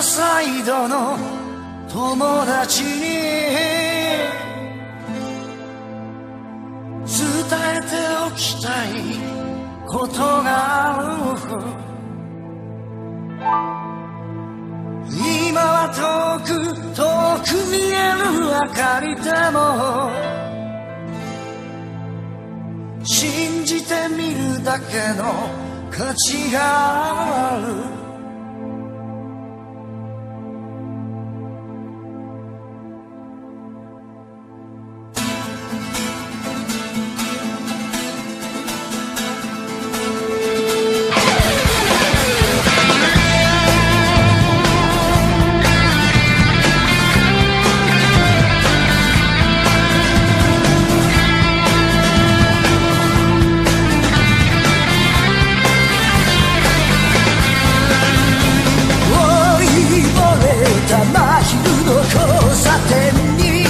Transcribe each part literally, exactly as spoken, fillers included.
サイドの友達に伝えておきたいことがある。今は遠く遠く見える明かりでも信じてみるだけの価値がある。真昼の交差点に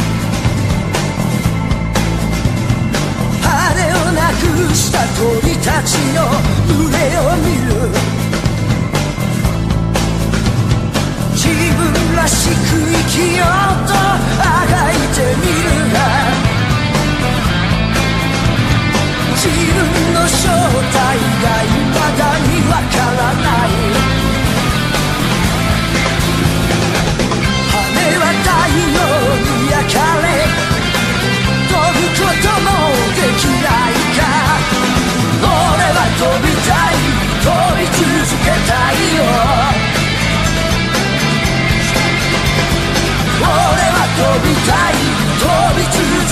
羽をなくした鳥たちの群れを見る。自分らしく生きようとあがいてみるが自分の正体が未だにわからない。太陽に焼かれ飛ぶこともできないか。俺は飛びたい飛び続けたいよ。俺は飛びたい飛び続けたい。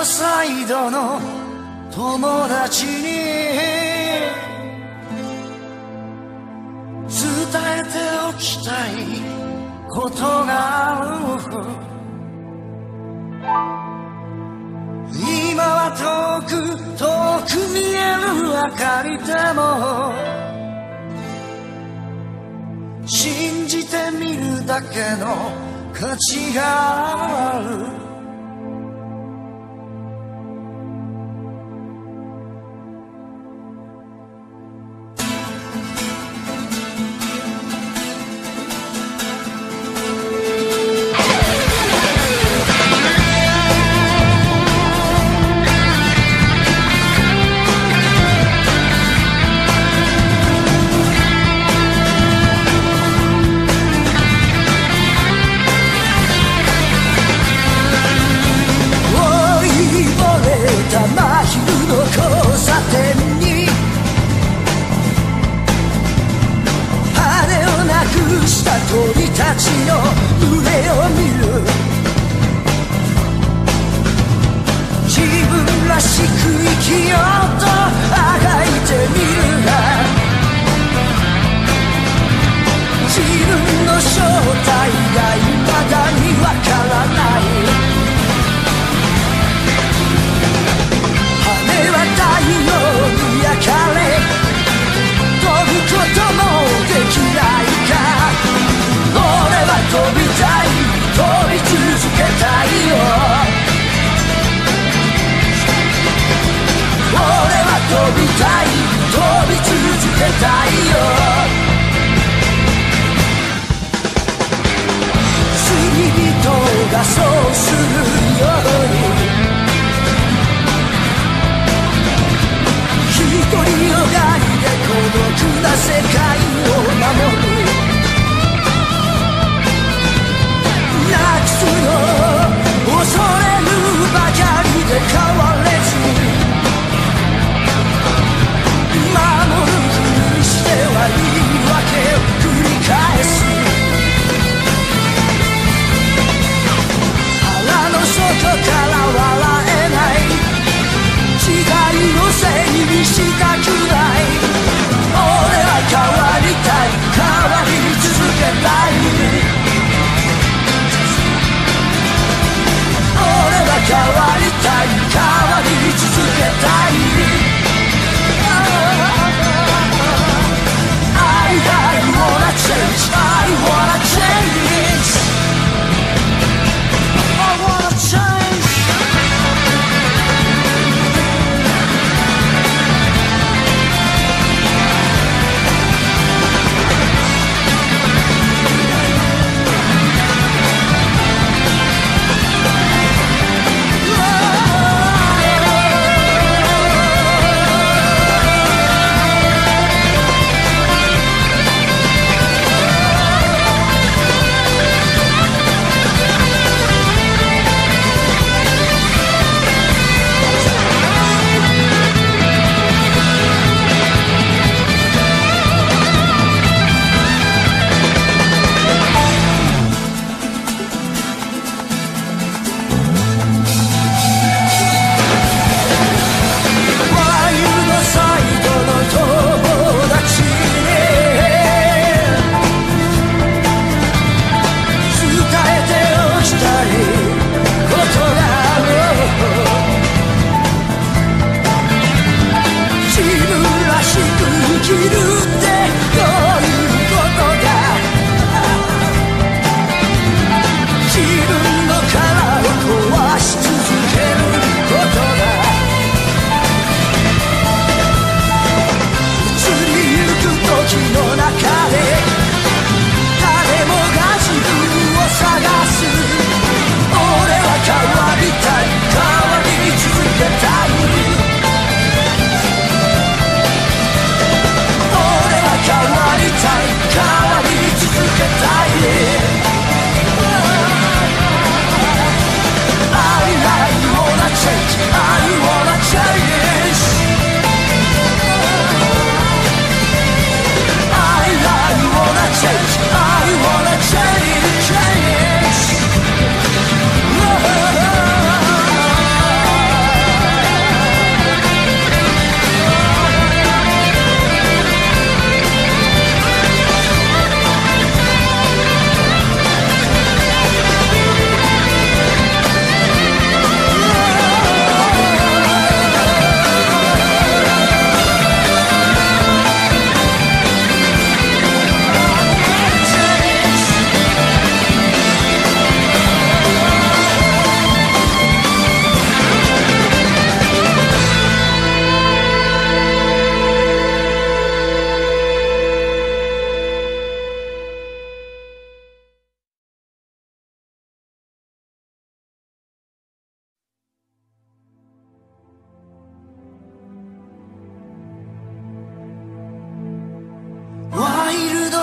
サイドの友達に伝えておきたいことがある。今は遠く遠く見える明かりでも信じてみるだけの価値がある。鳥たちの群れを見る。自分らしく生きようとあがいてみるが自分の正体が未だにわからない。羽は太陽に焼かれ飛ぶこともできないか。俺は飛びたい飛び続けたいよ。俺は飛びたい飛び続けたいよ。釣り人がそうするように一人よがりで孤独な世界を守る。なくすの恐れるばかりで変われず守るふりしては言い訳を繰り返す。腹の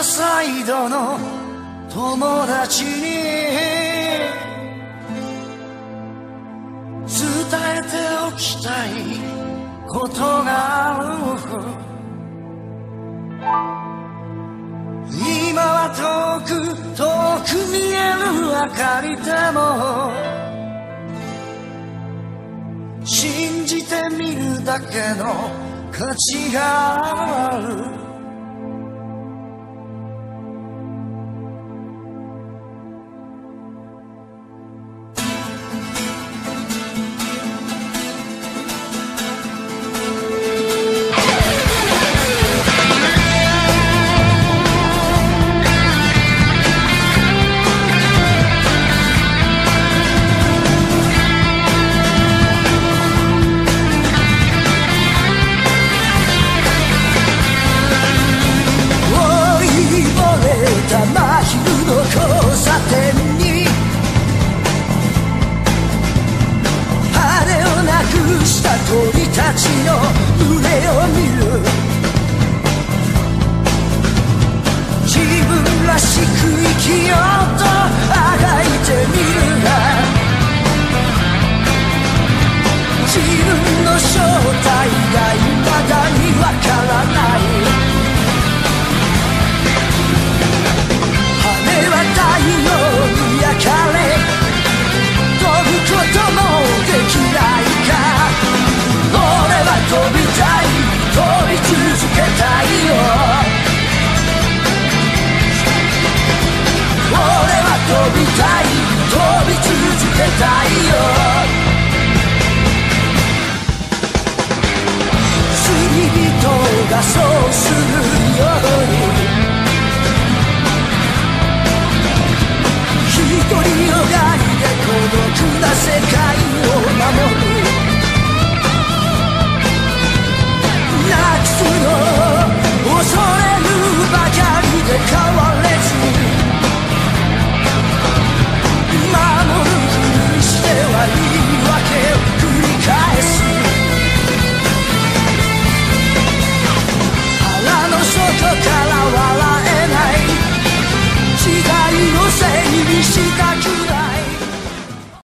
トサイドの友達に伝えておきたいことがある。今は遠く遠く見える明かりでも信じてみるだけの価値がある。鳥たちの群れを見る。自分らしく生きようとあがいてみるが自分の正体が未だにわからない。